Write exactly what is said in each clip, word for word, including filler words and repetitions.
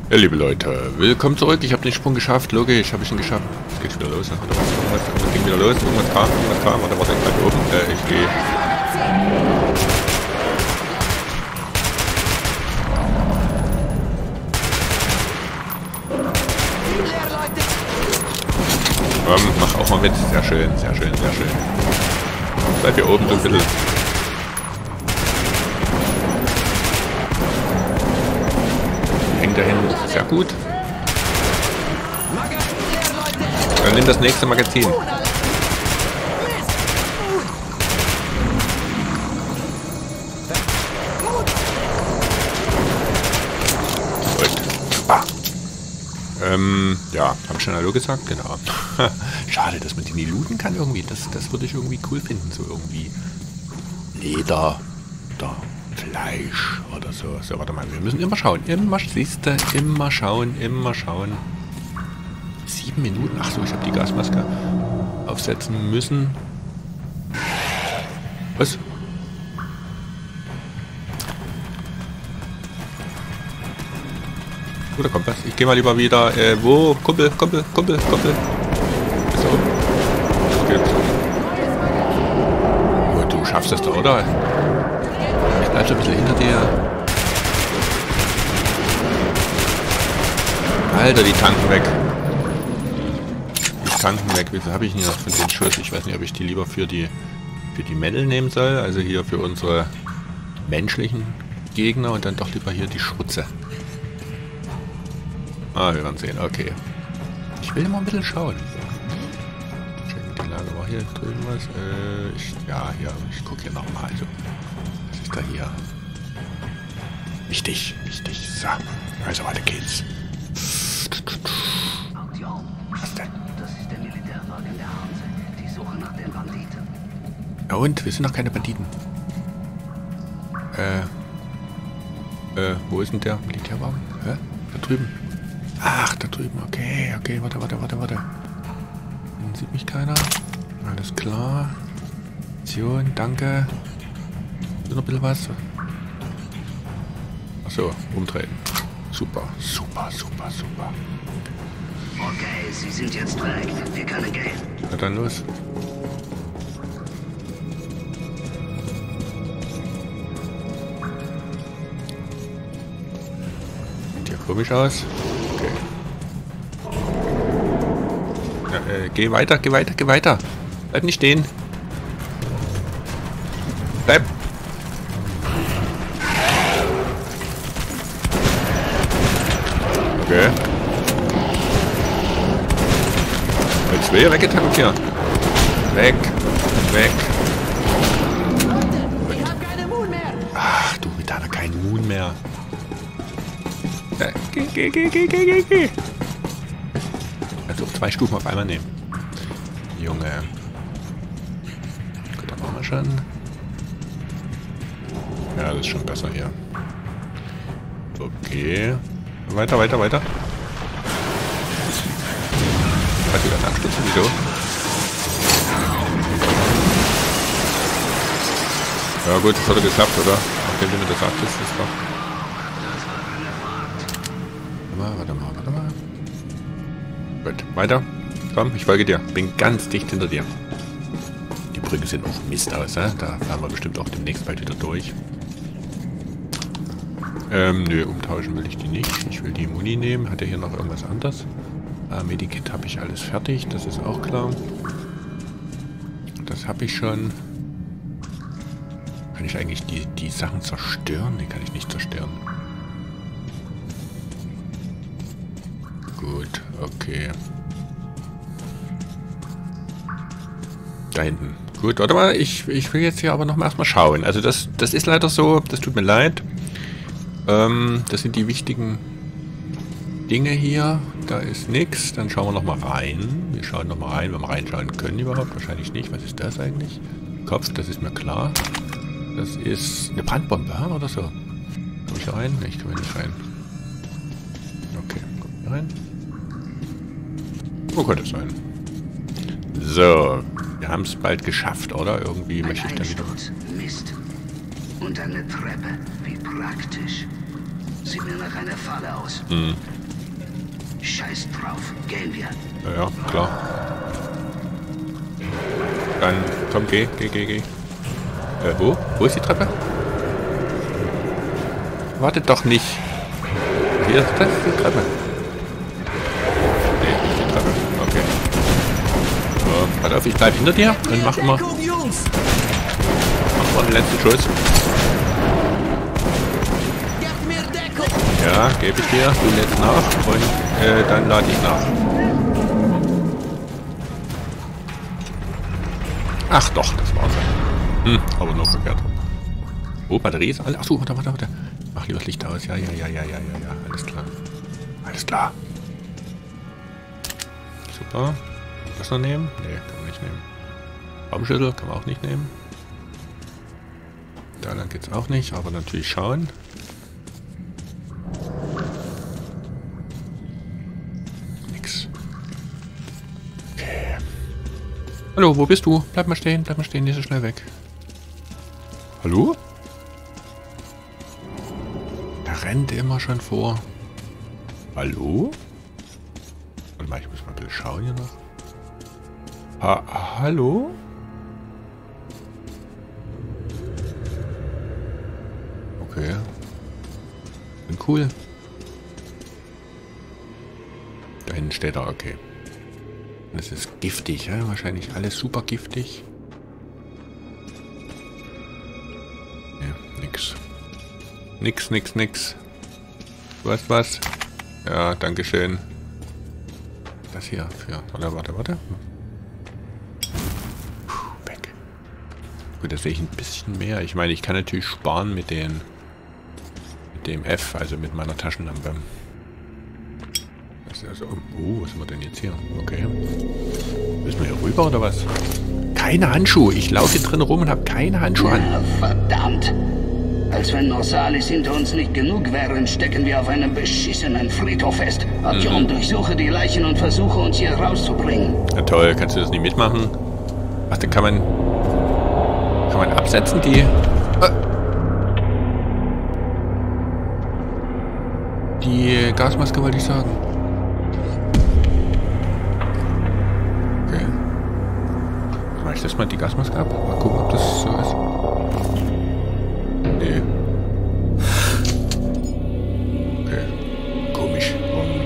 Ja, liebe Leute, willkommen zurück. Ich habe den Sprung geschafft. Logisch, habe ich ihn geschafft. Es geht wieder los. Ne? Oder was? Irgendwas, irgendwas ging wieder los. Irgendwas kam, irgendwas kam. Warte, warte, gleich oben. Äh, ich gehe. Ähm, mach auch mal mit. Sehr schön, sehr schön, sehr schön. Bleib hier oben so ein bisschen. Hängt dahin. Sehr gut. Dann nimm das nächste Magazin. Ah. Ähm, ja, hab ich schon Hallo gesagt? Genau. Schade, dass man die nie looten kann irgendwie. Das, das würde ich irgendwie cool finden. So irgendwie Leder oder Fleisch oder so. So, warte mal. Wir müssen immer schauen. Immer, siehst du, immer schauen, immer schauen. Sieben Minuten. Ach so, ich habe die Gasmaske aufsetzen müssen. Was? Oh, da kommt was. Ich gehe mal lieber wieder. Äh, wo? Kumpel, Kumpel, Kumpel, Kumpel. Ist da oben? Geht's. Oh, du schaffst das doch, oder? Ich bleib so ein bisschen hinter dir. Alter, die tanken weg. Die tanken weg. Wie viel habe ich hier noch von den Schuss? Ich weiß nicht, ob ich die lieber für die für die Mädel nehmen soll. Also hier für unsere menschlichen Gegner und dann doch lieber hier die Schrutze. Ah, wir werden sehen. Okay. Ich will mal ein bisschen schauen. Die Lage war hier drüben was. Äh, ich, ja, hier. Ich gucke hier nochmal. Also, was ist da hier? Wichtig, wichtig. So. Also, weiter geht's. Was denn? Das ist der Militärwagen der Hanse. Die suchen nach den Banditen. Ja und? Wir sind noch keine Banditen. Äh. Äh, wo ist denn der Militärwagen? Hä? Da drüben. Ach, da drüben. Okay, okay. Warte, warte, warte, warte. Dann sieht mich keiner. Alles klar. Mission, danke. Ist noch ein bisschen was? Achso, umdrehen. Super, super, super, super. Okay, Sie sind jetzt weg. Wir können gehen. Na dann los. Sieht ja komisch aus. Okay. Ja, äh, geh weiter, geh weiter, geh weiter. Bleib nicht stehen. Bleib. Okay. Jetzt will er weggetankt hier. Weg. Weg. Ach du, mit deiner keinen Moon mehr. Geh, geh, geh, geh, geh, geh, geh. Also zwei Stufen auf einmal nehmen. Junge. Gut, dann machen wir schon. Ja, das ist schon besser hier. Okay. Weiter, weiter, weiter. Hat wieder einen Absturz, wieso? Ja gut, das hat er geklappt, oder? Nachdem du mir das sagtest, ist doch. Warte mal, warte mal. Gut, weiter. Komm, ich folge dir. Bin ganz dicht hinter dir. Die Brücke sieht auch Mist aus, ne? Da fahren wir bestimmt auch demnächst bald wieder durch. Ähm, nö, umtauschen will ich die nicht. Ich will die Muni nehmen. Hat er hier noch irgendwas anderes? Äh, Medikit habe ich alles fertig, das ist auch klar. Das habe ich schon. Kann ich eigentlich die, die Sachen zerstören? Ne, kann ich nicht zerstören. Gut, okay. Da hinten. Gut, warte mal, ich, ich will jetzt hier aber noch mal erstmal schauen. Also das, das ist leider so, das tut mir leid. Ähm, das sind die wichtigen Dinge hier. Da ist nichts. Dann schauen wir noch mal rein. Wir schauen noch mal rein, wenn wir reinschauen können überhaupt. Wahrscheinlich nicht. Was ist das eigentlich? Kopf, das ist mir klar. Das ist eine Brandbombe, oder so. Komm ich da rein? Ne, ich komme nicht rein. Okay, komm hier rein. Wo könnte es sein? So, wir haben es bald geschafft, oder? Irgendwie Ein möchte ich dann wieder... Mist. Und eine Treppe. Wie praktisch. Sieht mir nach einer Falle aus. Hm. Scheiß drauf. Gehen wir. Ja, ja, klar. Dann, komm, geh, geh, geh, geh. Äh, wo? Wo ist die Treppe? Wartet doch nicht. Hier ist das die Treppe. Nee, nicht die Treppe. Okay. So, pass auf, ich bleib hinter dir und mach immer... Mach mal den letzten Schuss. Ja, gebe ich dir. Du lädst nach und äh, dann lade ich nach. Ach doch, das war's. Hm, aber nur verkehrt. Oh, Batterie ist alle. Achso, warte, warte, warte. Mach lieber das Licht aus. Ja, ja, ja, ja, ja, ja, ja. Alles klar. Alles klar. Super. Das noch nehmen? Nee, kann man nicht nehmen. Raumschüssel kann man auch nicht nehmen. Da lang geht's auch nicht, aber natürlich schauen. Nix. Okay. Hallo, wo bist du? Bleib mal stehen, bleib mal stehen, nicht so schnell weg. Hallo? Der rennt immer schon vor. Hallo? Warte mal, ich muss mal ein bisschen schauen hier noch. Ha, hallo? Okay. Bin cool. Da hinten steht er, okay. Das ist giftig, ja? Wahrscheinlich alles super giftig. Ja, nix. Nix, nix, nix. Was, was? Ja, dankeschön. Das hier für... Warte, warte, warte. Puh, weg. Gut, das sehe ich ein bisschen mehr. Ich meine, ich kann natürlich sparen mit den... Mit dem F, also mit meiner Taschenlampe. Das ist also... Oh, was haben wir denn jetzt hier? Okay. Müssen wir hier rüber oder was? Keine Handschuhe. Ich laufe hier drin rum und habe keine Handschuhe an. Ja, verdammt. Als wenn Norsalis hinter uns nicht genug wären, stecken wir auf einem beschissenen Friedhof fest. Artyom, mhm. durchsuche die Leichen und versuche uns hier rauszubringen. Ja toll, kannst du das nicht mitmachen? Ach, dann kann man... Kann man absetzen, die... Äh, die Gasmaske wollte ich sagen. Okay. Mach ich das mal die Gasmaske ab? Mal gucken, ob das so ist. Nee. Okay. Komisch. Warum?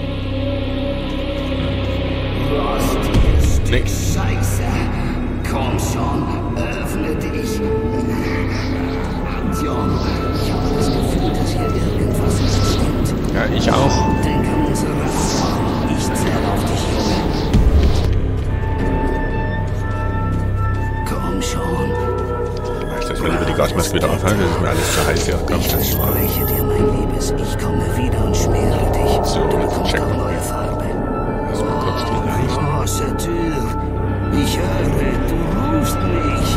Was Nee. Scheiße. Komm schon, öffne dich. Artyom, ich habe das Gefühl, dass hier irgendwas nicht stimmt. Ja, ich auch. Denk an unsere Rache. Ich zähle auf dich, Junge. Komm schon. Ich das mal lieber die Gasmaske wieder auf. Das ist mir alles zu heiß hier. Komm, Ich das mal. verspreche dir, mein Liebes, ich komme wieder und schmiere dich. So, Du jetzt bekommst check auch mal. neue Farbe. Erstmal kurz die Leichen. Große Tür. Ich höre, du rufst mich.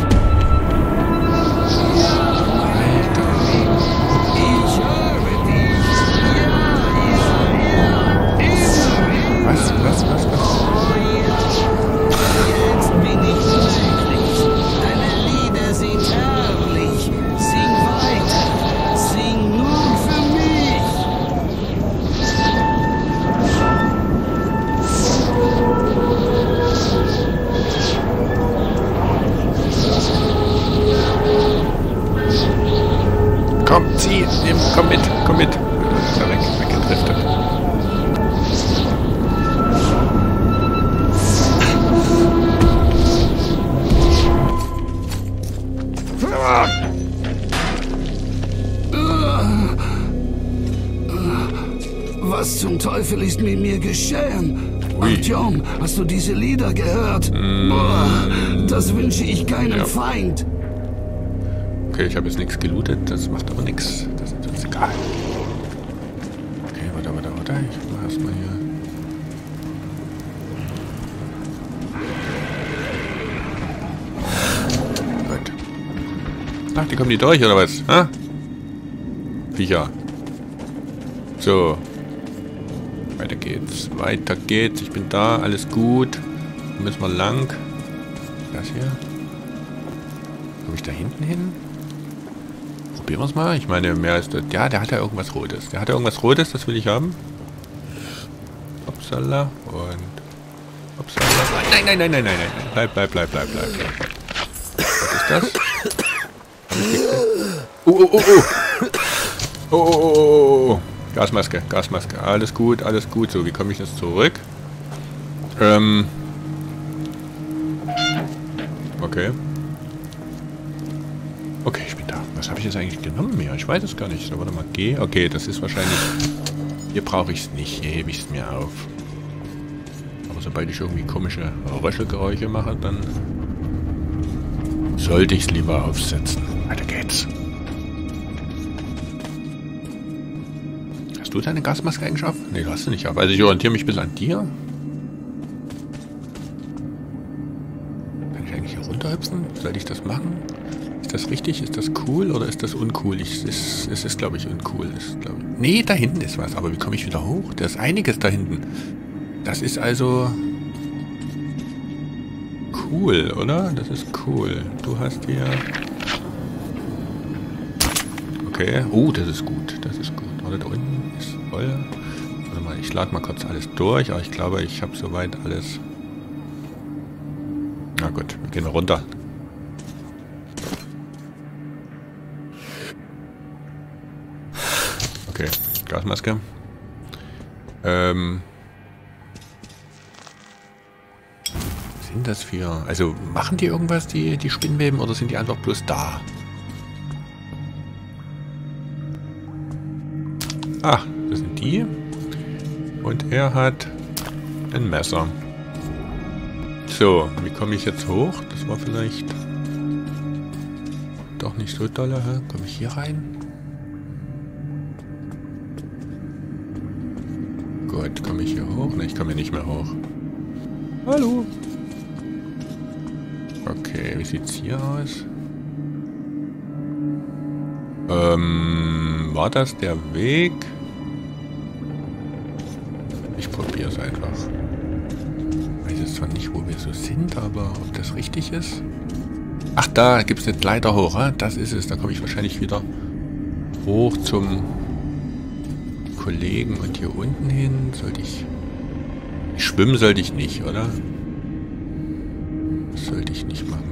Ich höre dich. Was, was, was, was? Jetzt bin ich glücklich. Deine Lieder sind herrlich. Sing weiter. Sing nur für mich. Komm, zieh, nimm, komm mit, komm mit. Ist er weg, weggedriftet. Was zum Teufel ist mit mir geschehen? Ui. Artyom, hast du diese Lieder gehört? Mm. Boah, das wünsche ich keinem Ja. Feind. Okay, ich habe jetzt nichts gelootet, das macht aber nichts. Das ist uns egal. Okay, warte, warte, warte. Ich mach erstmal hier. Gut. Ach, die kommen die durch, oder was? Ha? Viecher. So. Weiter geht's. Weiter geht's. Ich bin da. Alles gut. Wo müssen wir lang? Das hier. Komme ich da hinten hin? probieren wir es mal. Ich meine, mehr ist das. Ja, der hat ja irgendwas Rotes. Der hat ja irgendwas Rotes, das will ich haben. Upsala und Upsala. Nein, nein, nein, nein, nein, nein. Bleib, bleib, bleib, bleib, bleib, bleib. Was ist das? Oh, oh, oh, oh. Oh, oh, oh, oh, oh. Gasmaske, Gasmaske. Alles gut, alles gut. So, wie komme ich jetzt zurück? Ähm. Okay. Okay, ich bin da. Was habe ich jetzt eigentlich genommen mehr? Ich weiß es gar nicht. So, warte mal. G. Okay, das ist wahrscheinlich... Hier brauche ich es nicht. Hier hebe ich es mir auf. Aber sobald ich irgendwie komische Röchelgeräusche mache, dann sollte ich es lieber aufsetzen. Weiter geht's. Hast du deine Gasmaske eigentlich auf? Ne, hast du nicht auf. Also ich orientiere mich bis an dir. Kann ich eigentlich hier runterhüpfen? Sollte ich das machen? Ist das richtig? Ist das cool oder ist das uncool? Ich, es, es ist, glaube ich, uncool. Ist, glaub ich. Nee, da hinten ist was. Aber wie komme ich wieder hoch? Da ist einiges da hinten. Das ist also cool, oder? Das ist cool. Du hast hier... Okay. Oh, das ist gut. Das ist gut. Oder da unten ist voll. Warte mal, ich lade mal kurz alles durch. Aber ich glaube, ich habe soweit alles... Na gut, wir gehen runter. Okay, Gasmaske. Ähm... Was sind das für... Also, machen die irgendwas, die, die Spinnweben, oder sind die einfach bloß da? Ah, das sind die. Und er hat ein Messer. So, wie komme ich jetzt hoch? Das war vielleicht doch nicht so dolle. Komme ich hier rein? Gut, komme ich hier hoch? Ne, ich komme hier nicht mehr hoch. Hallo. Okay, wie sieht's hier aus? Ähm, war das der Weg? Ich probiere es einfach. Ich weiß jetzt zwar nicht, wo wir so sind, aber ob das richtig ist? Ach, da gibt es eine Leiter hoch, he? Das ist es. Da komme ich wahrscheinlich wieder hoch zum Kollegen und hier unten hin. Sollte ich... Schwimmen sollte ich nicht, oder? Das sollte ich nicht machen.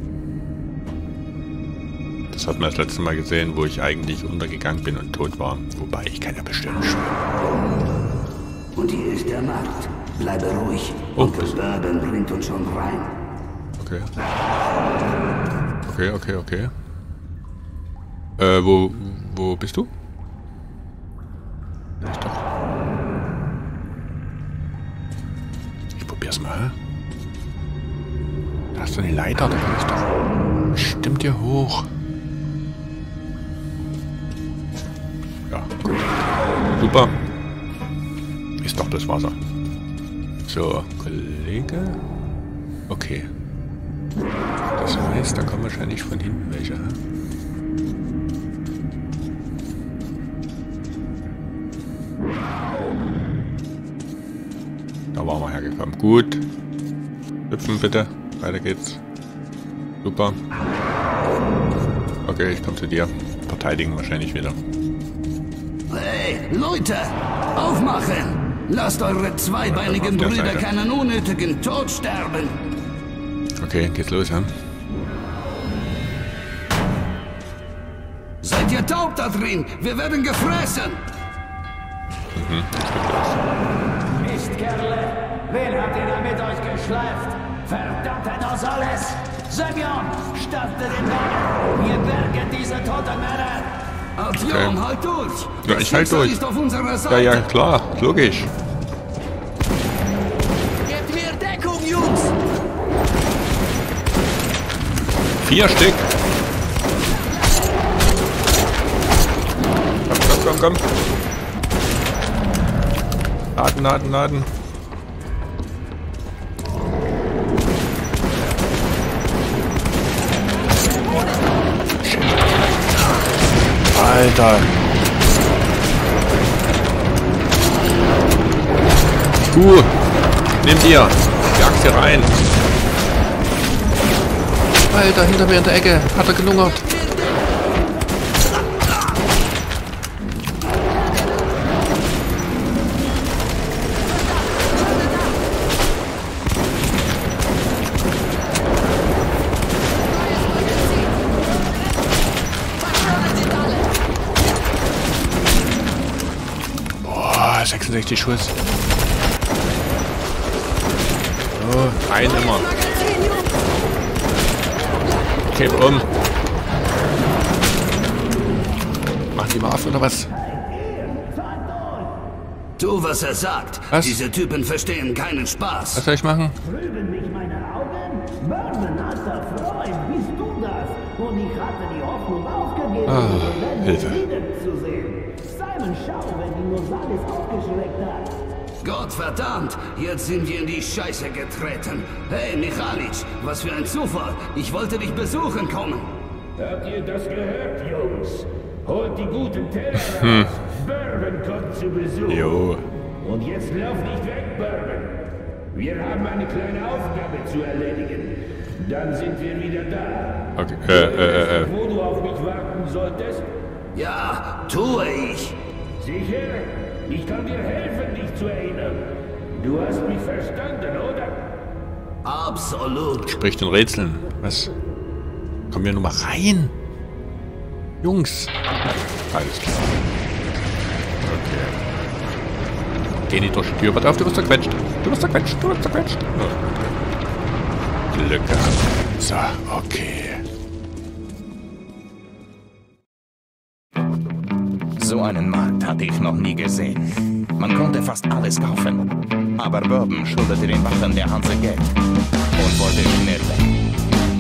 Das hat man das letzte Mal gesehen, wo ich eigentlich untergegangen bin und tot war. Wobei, ich kann ja bestimmt schwimmen. Und hier ist der Markt. Bleibe ruhig. Oh, Onkel Bourbon bringt uns schon rein. Okay. Okay, okay, okay. Äh, wo, wo bist du? Ich doch. Ich probier's mal. Da hast du eine Leiter, da kann ich doch bestimmt hier hoch. Ja, gut. Super. Ist doch das Wasser. So, Kollege. Okay. Das heißt, da kommen wahrscheinlich von hinten welche. Hä? Da waren wir hergekommen. Gut. Hüpfen bitte. Weiter geht's. Super. Okay, ich komme zu dir. Verteidigen wahrscheinlich wieder. Hey, Leute! Aufmachen! Lasst eure zweibeinigen Brüder Seite. keinen unnötigen Tod sterben! Okay, geht's los, ja? Seid ihr taub da drin? Wir werden gefressen! Mhm, das geht los. Mistkerle! Wen habt ihr da mit euch geschleift? Verdammte das alles! Semyon, startet den Wagen! Wir bergen diese toten Männer! Artyom, Okay. halt durch! Ja, Das ich halt Schicksal durch. ist auf unserer Ja, Seite. ja, klar. Logisch. Gebt mir Deckung, Jungs! Vier Stück. Komm, komm, komm, komm. Laden, laden, laden. Alter. Du, nimm dir. Jagst hier rein. Alter, hinter mir in der Ecke. Hat er gelungert. Ah, sechsundsechzig Schuss. Oh, ein immer. Kipp um. Mach die mal auf, oder was? Tu, was er sagt. Was? Diese Typen verstehen keinen Spaß. Was soll ich machen? Trüben mich meine Augen? Bourbon, alter Freund, bist du das? Und ich hatte die Hoffnung aufgegeben, Ah, den Hilfe. wiederzusehen. Simon, schau, wenn die Nosalis aufgeschreckt hat. Gott verdammt, jetzt sind wir in die Scheiße getreten. Hey, Michalic, was für ein Zufall. Ich wollte dich besuchen kommen. Habt ihr das gehört, Jungs? Holt die guten Teller raus. Bourbon kommt zu Besuch. Jo. Und jetzt lauf nicht weg, Bourbon. Wir haben eine kleine Aufgabe zu erledigen. Dann sind wir wieder da. Okay, äh, äh, äh. Wo du auf mich warten solltest? Ja, tue ich. Sicher? Ich kann dir helfen, dich zu erinnern. Du hast mich verstanden, oder? Absolut. Sprich den Rätseln. Was? Kommen wir nur mal rein. Jungs. Alles klar. Okay. Geh nicht durch die Tür. Pass auf, du wirst zerquetscht. Du wirst zerquetscht. Du wirst zerquetscht. Oh. Glück gehabt. So, okay. So einen Markt hatte ich noch nie gesehen. Man konnte fast alles kaufen. Aber Bourbon schuldete den Wachen der Hanse Geld und wollte schnell weg.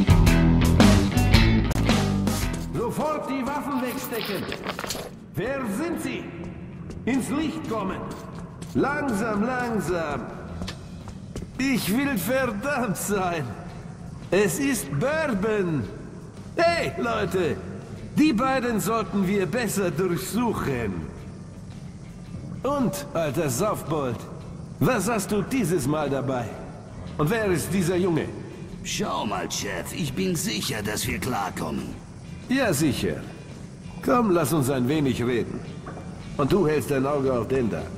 Sofort die Waffen wegstecken. Wer sind Sie? Ins Licht kommen. Langsam, langsam. Ich will verdammt sein. Es ist Bourbon. Hey, Leute. Die beiden sollten wir besser durchsuchen. Und, alter Saufbold, was hast du dieses Mal dabei? Und wer ist dieser Junge? Schau mal, Chef, ich bin sicher, dass wir klarkommen. Ja, sicher. Komm, lass uns ein wenig reden. Und du hältst dein Auge auf den da.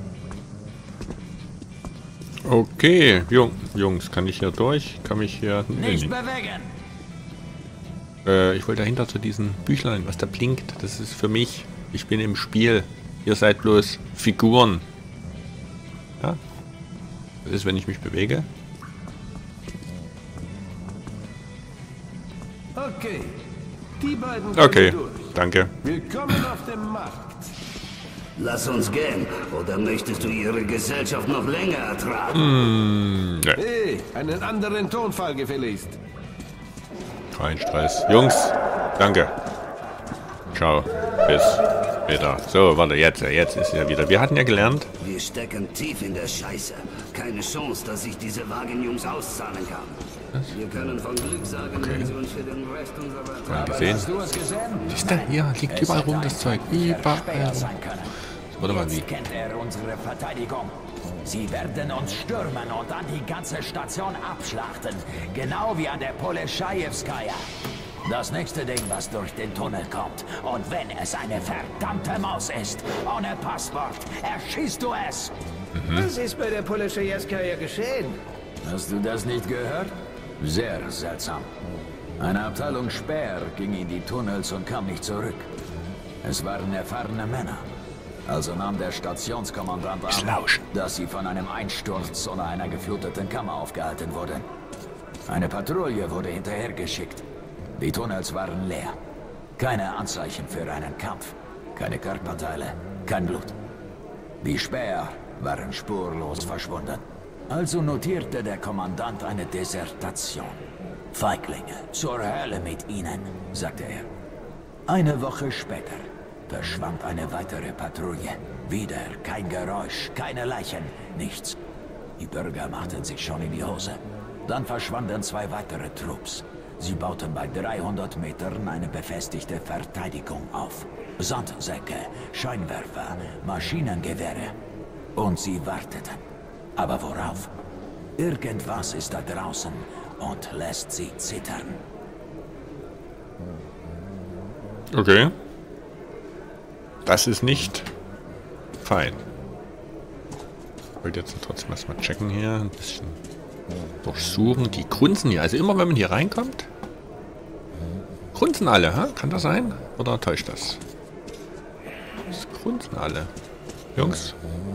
Okay, Jung, Jungs, kann ich hier durch? Kann mich hier... Nee, Nicht nee. bewegen! Äh, ich wollte dahinter zu diesen Büchlein, was da blinkt. Das ist für mich. Ich bin im Spiel. Ihr seid bloß Figuren. Ja? Das ist, wenn ich mich bewege. Okay. Die beiden kommen Okay, durch. danke. Willkommen auf dem Markt. Lass uns gehen. Oder möchtest du ihre Gesellschaft noch länger ertragen? Hm, ne, Hey, einen anderen Tonfall gefälligst. kein Stress. Jungs, danke. Ciao. Bis später. So, warte, jetzt, jetzt ist er wieder. Wir hatten ja gelernt. Wir stecken tief in der Scheiße. Keine Chance, dass sich diese Wagenjungs auszahlen kann. Wir können von Glück sagen, wenn sie uns für den Rest unserer Mal gesehen. Hast du es gesehen? Siehst du, hier liegt überall rum das Zeug. Überall rum. sein können. Warte mal, wie? Jetzt kennt er unsere Verteidigung. Sie werden uns stürmen und dann die ganze Station abschlachten. Genau wie an der Poleszajewskaja. Das nächste Ding, was durch den Tunnel kommt. Und wenn es eine verdammte Maus ist, ohne Passwort, erschießt du es. Was ist bei der Poleszajewskaja geschehen? Hast du das nicht gehört? Sehr seltsam. Eine Abteilung Speer ging in die Tunnels und kam nicht zurück. Es waren erfahrene Männer. Also nahm der Stationskommandant an, dass sie von einem Einsturz oder einer gefluteten Kammer aufgehalten wurden. Eine Patrouille wurde hinterhergeschickt. Die Tunnels waren leer. Keine Anzeichen für einen Kampf. Keine Körperteile, kein Blut. Die Späher waren spurlos verschwunden. Also notierte der Kommandant eine Desertation. Feiglinge, zur Hölle mit ihnen, sagte er. Eine Woche später verschwand eine weitere Patrouille. Wieder kein Geräusch, keine Leichen, nichts. Die Bürger machten sich schon in die Hose. Dann verschwanden zwei weitere Trupps. Sie bauten bei dreihundert Metern eine befestigte Verteidigung auf. Sandsäcke, Scheinwerfer, Maschinengewehre. Und sie warteten. Aber worauf? Irgendwas ist da draußen und lässt sie zittern. Okay. Das ist nicht fein. Ich wollte jetzt trotzdem erstmal checken hier. Ein bisschen durchsuchen. Die grunzen hier. Also immer wenn man hier reinkommt, grunzen alle. Ha? Kann das sein? Oder täuscht das? Das grunzen alle. Jungs.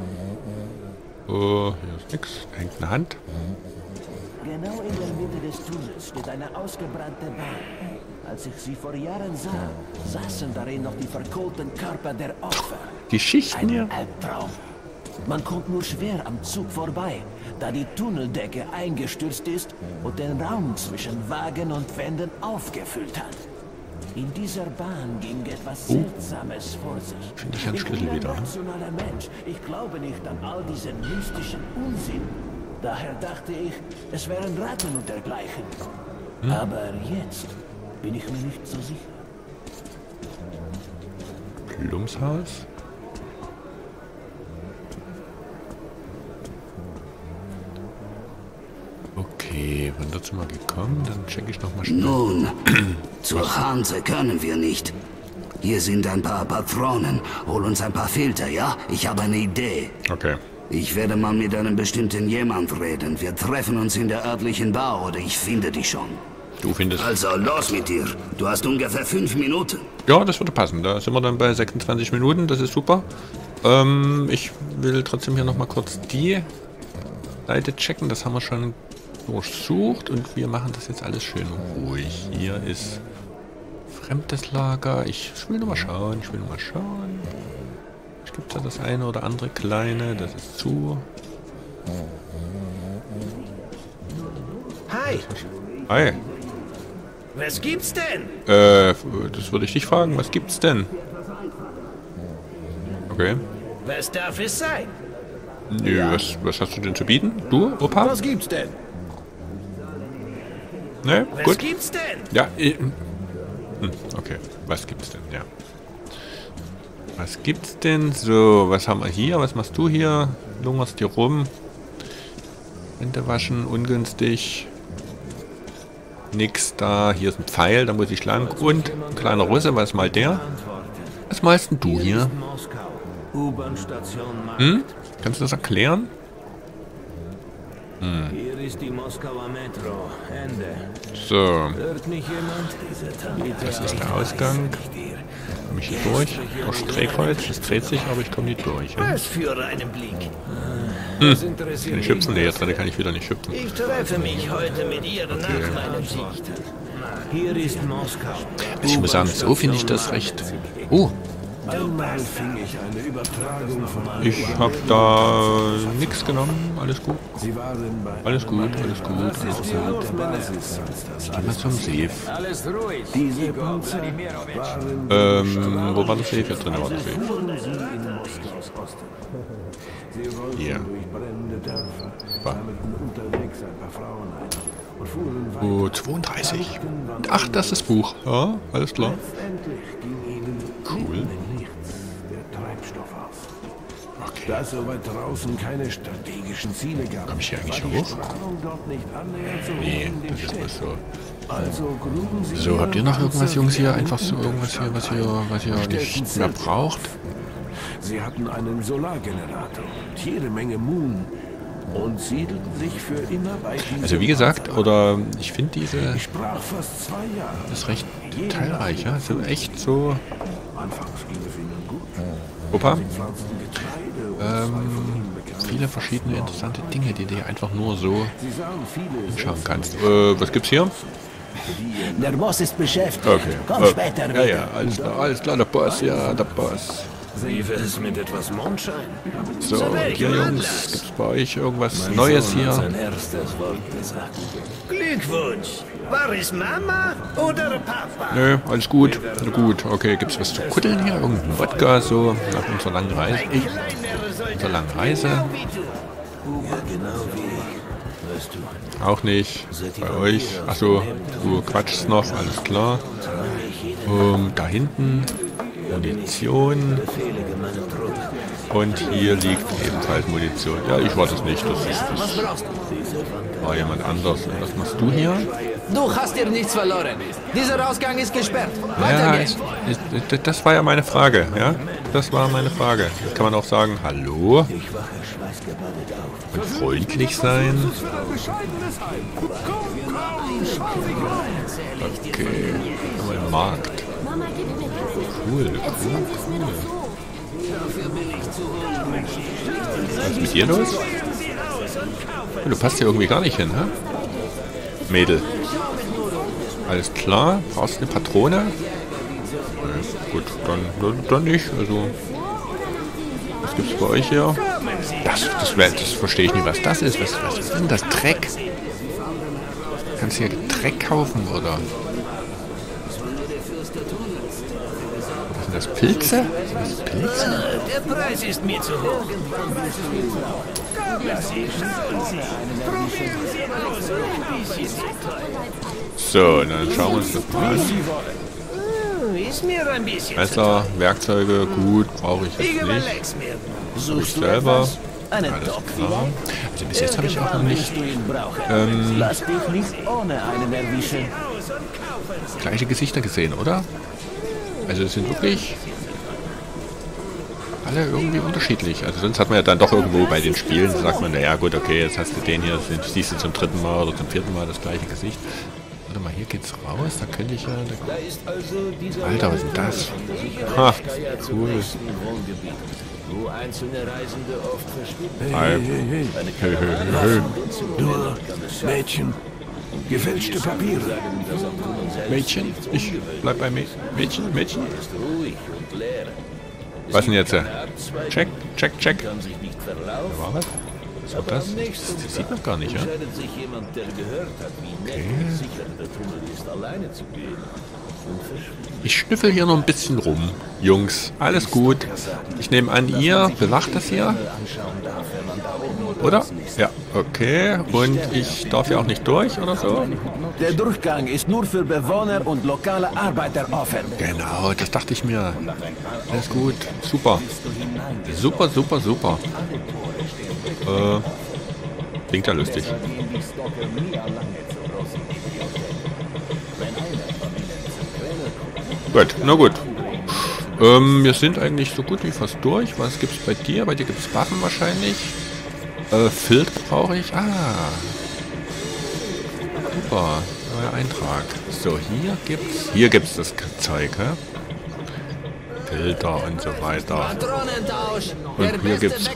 Oh, hier ist nix. Da hängt eine Hand. Genau in der Mitte des Tunnels steht eine ausgebrannte Bahn. Als ich sie vor Jahren sah, saßen darin noch die verkohlten Körper der Opfer. Geschichten hier. Ein Albtraum. Man kommt nur schwer am Zug vorbei, da die Tunneldecke eingestürzt ist und den Raum zwischen Wagen und Wänden aufgefüllt hat. In dieser Bahn ging etwas Seltsames vor sich. Finde ich einen Schlüssel wieder. Ich bin ein rationaler Mensch. Ich glaube nicht an all diesen mystischen Unsinn. Daher dachte ich, es wären Ratten und dergleichen. Hm? Aber jetzt bin ich mir nicht so sicher. Plumpshaus? Okay, wann dazu mal gekommen? Dann check ich nochmal schnell. Nun, zur Hanse können wir nicht. Hier sind ein paar Patronen. Hol uns ein paar Filter, ja? Ich habe eine Idee. Okay. Ich werde mal mit einem bestimmten jemand reden. Wir treffen uns in der örtlichen Bar oder ich finde dich schon. Du findest... Also, los mit dir. Du hast ungefähr fünf Minuten. Ja, das würde passen. Da sind wir dann bei sechsundzwanzig Minuten. Das ist super. Ähm, ich will trotzdem hier nochmal kurz die Seite checken. Das haben wir schon durchsucht. Und wir machen das jetzt alles schön ruhig. Hier ist fremdes Lager. Ich will nur mal schauen. Ich will nur mal schauen. Es gibt ja das eine oder andere kleine. Das ist zu. Hi. Hi. Was gibt's denn? Äh, das würde ich dich fragen. Was gibt's denn? Okay. Was darf es sein? Nö, was, was hast du denn zu bieten? Du, Opa? Was gibt's denn? Ne, Was gut. gibt's denn? Ja, äh, hm, okay. Was gibt's denn? Ja. Was gibt's denn? So, was haben wir hier? Was machst du hier? Lungerst dir rum. Hände waschen, ungünstig. Nix da. Hier ist ein Pfeil, da muss ich lang. Und ein kleiner Russe, was mal der? Was malst denn du hier? Hm? Kannst du das erklären? Hm. Hier ist die Moskauer Metro. Ende. So. Hört mich jemand? Das ist der Ausgang. Komme ich hier durch? Durch Drehkreuz. Das dreht sich, aber ich komme nicht durch. Ja? Was für einen Blick. Hm. Kann ich hüpfen? Ne, jetzt kann ich wieder nicht hüpfen. Ich treffe mich heute mit ihr nach meinem Sicht. Hier ist Moskau. Ich muss sagen, so finde ich das recht... Oh, Einmal fing ich eine Übertragung von ich habe da nichts genommen. Alles gut. Alles gut, alles gut, alles gut. Ich geh mal zum Safe. Alles ruhig. Diese Panzer Ähm, wo war das Safe? Jetzt drin war das Safe. Hier. Super. Oh, zweiunddreißig. Ach, das ist das Buch. Ja, alles klar. Cool. Okay. Da es so weit draußen keine strategischen Ziele gab, Komm ich hier eigentlich hoch? Nee, das ist bloß so. Also gruben sie So, habt ihr noch irgendwas, Jungs, hier? Einfach so irgendwas hier, was ihr, was ihr nicht mehr braucht? Sie hatten einen Solargenerator und jede Menge Moon und siedelten sich für immer bei diesem Also wie gesagt, oder ich finde diese... Ich sprach fast zwei Jahre. Das ist recht detailreich, ja? So echt so... Anfangs ging es ihnen gut. Opa? Sie pflanzten Getreide und Ähm, viele verschiedene interessante Dinge, die du einfach nur so sie sahen viele anschauen kannst. Äh, was gibt's hier? Der Boss ist beschäftigt. Okay. Komm Äh, später ja, wieder. ja, alles klar, alles klar, der Boss, ja, der Boss. Wie wär's mit etwas Mondschein? So, Zu welchem hier, Jungs, Anlass? gibt's bei euch irgendwas Neues hier? erstes Wort gesagt. Glückwunsch. War es Mama oder Papa? Nö, alles gut. Na gut, okay, gibt's was zu kuddeln hier? Irgendein Wodka, so, nach unserer langen Reise. Ein Ich, kleinerer sollte unserer langen Reise. genau wie du. Ja, genau wie ich. Weißt du, Auch nicht. Bei euch. Achso, du quatschst noch, alles klar. Um, da hinten Munition. Und hier liegt ebenfalls Munition. Ja, ich weiß es nicht. Das ist das war jemand anders. Was machst du hier? Du hast dir nichts verloren. Dieser Ausgang ist gesperrt. Weiter Ja, geht's. ist, ist, das war ja meine Frage. Ja, das war meine Frage. Jetzt kann man auch sagen, hallo. Und freundlich sein. Okay, haben wir einen Markt. Cool, cool, cool. Was ist mit dir los? Du passt hier irgendwie gar nicht hin, hä? Mädel. Alles klar. Brauchst du eine Patrone? Nee, gut, dann, dann, dann nicht. Also, was gibt's bei euch hier? Das, das, das verstehe ich nicht, was das ist. Was, was ist denn das? Dreck? Kannst du hier Dreck kaufen, oder? Was sind das? Pilze? Was ist Pilze? Der Preis ist mir zu hoch. Kommen Sie, schauen Sie. Probieren Sie aus. So, dann schauen wir uns das mal an. Ist mir ein bisschen. Messer, Werkzeuge, gut, brauche ich jetzt nicht. Suche ich selber. Alles klar. Also bis jetzt habe ich auch noch nicht ähm, Lass dich nicht ohne einen erwischen. gleiche Gesichter gesehen, oder? Also es sind wirklich alle irgendwie unterschiedlich. Also sonst hat man ja dann doch irgendwo bei den Spielen, sagt man, naja gut, okay, jetzt hast du den hier, siehst du zum dritten Mal oder zum vierten Mal das gleiche Gesicht. Warte mal, hier geht's raus, da könnte ich ja... Da, Alter, was ist denn das? Ha, cool. Wo einzelne Reisende oft verschwinden. Hey, hey, hey, hey. Hey, hey, hey. Nur Mädchen. Gefälschte Papiere. Mädchen, ich bleib bei Mä Mädchen, Mädchen. Was denn jetzt? Check, check, check. Da war was? Was war das? Das sieht man gar nicht, ja? Okay. Ich schnüffel hier noch ein bisschen rum. Jungs, alles gut. Ich nehme an, ihr bewacht das hier. Oder? Ja, okay. Und ich darf ja auch nicht durch, oder so? Der Durchgang ist nur für Bewohner und lokale Arbeiter offen. Genau, das dachte ich mir. Alles gut. Super. Super, super, super. Äh, klingt ja lustig. Gut, na gut. Ähm, wir sind eigentlich so gut wie fast durch. Was gibt's bei dir? Bei dir gibt's Waffen wahrscheinlich. Äh, Filter brauche ich. Ah. Super. Neuer Eintrag. So, hier gibt's. Hier gibt's das Zeug, hä? Filter und so weiter. Und hier gibt's.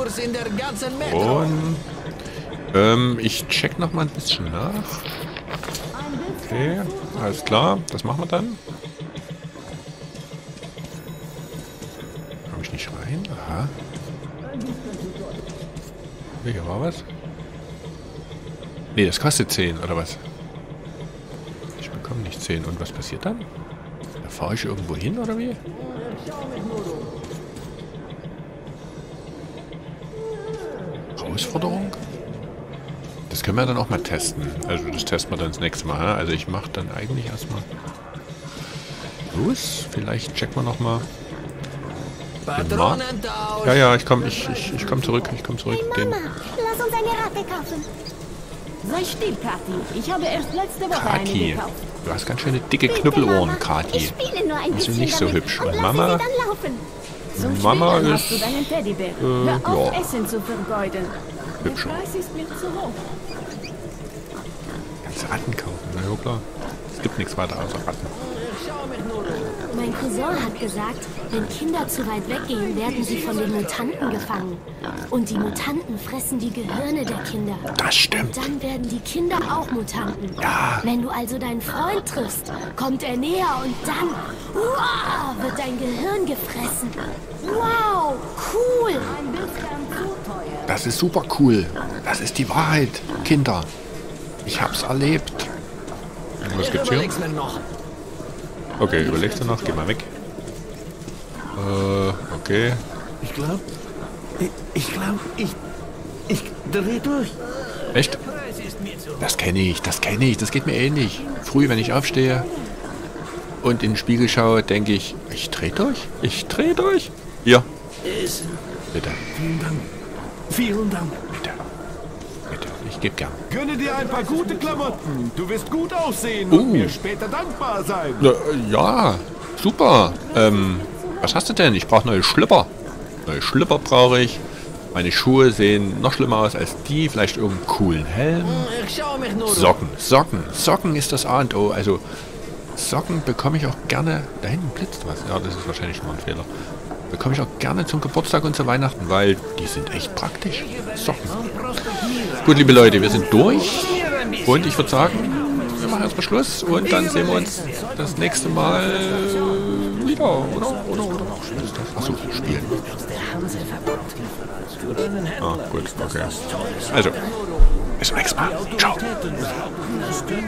Und ähm, ich check noch mal ein bisschen nach. Okay, alles klar. Das machen wir dann. Komm ich nicht rein? Aha. Hier war was? Nee, das kostet zehn, oder was? Ich bekomme nicht zehn. Und was passiert dann? Da fahre ich irgendwo hin, oder wie? Herausforderung? Das können wir dann auch mal testen. Also das testen wir dann das nächste Mal. Also ich mache dann eigentlich erstmal los. Vielleicht checken wir nochmal. Ja, ja, ich komme ich, ich, ich komm zurück. Ich komme zurück. Hey Mama, lass uns eine Ratte kaufen. Sei still, Kathi. Ich habe erst letzte Woche eine Kati, gekauft. du hast ganz schöne dicke Knüppelohren, Kati. Ich spiele nur ein Die sind bisschen nicht so damit hübsch. und Und lasse Mama? sie dann laufen. Zum Mama Spielen ist, hast du deinen Teddybär. äh, Hör auf, ja. Essen zu vergeuden. Hübscher. Der Preis ist mir zu hoch. Kannst du Ratten kaufen? Na ja, klar. Es gibt nichts weiter außer Ratten. Mein Cousin hat gesagt, wenn Kinder zu weit weggehen, werden sie von den Mutanten gefangen. Und die Mutanten fressen die Gehirne der Kinder. Das stimmt. Und dann werden die Kinder auch Mutanten. Ja. Wenn du also deinen Freund triffst, kommt er näher und dann, wow, wird dein Gehirn gefressen. Wow, cool. Das ist super cool. Das ist die Wahrheit, Kinder. Ich hab's erlebt. Was gibt's hier? Okay, überlegst du noch? Geh mal weg. Äh, okay. Ich glaube, ich, ich glaube, ich, ich dreh durch. Echt? Das kenne ich, das kenne ich. Das geht mir ähnlich. Früh, wenn ich aufstehe und in den Spiegel schaue, denke ich, ich dreh durch? Ich dreh durch? Ja. Bitte. Vielen Dank. Vielen Dank. Bitte. Bitte. Ich gebe gern. Gönne dir ein paar gute Klamotten. Du wirst gut aussehen Uh. und mir später dankbar sein. Äh, ja, super. Ähm, was hast du denn? Ich brauche neue Schlüpper. Neue Schlüpper brauche ich. Meine Schuhe sehen noch schlimmer aus als die. Vielleicht irgendeinen coolen Helm. Socken, Socken. Socken ist das A und O. Also, Socken bekomme ich auch gerne. Da hinten blitzt was. Ja, das ist wahrscheinlich schon mal ein Fehler. bekomme ich auch gerne zum Geburtstag und zu Weihnachten, weil die sind echt praktisch. Socken. Gut, liebe Leute, wir sind durch. Und ich würde sagen, wir machen erstmal Schluss und dann sehen wir uns das nächste Mal wieder, oder? Oder, oder? Achso, spielen. Ah, gut, okay. Also, bis zum nächsten Mal. Ciao.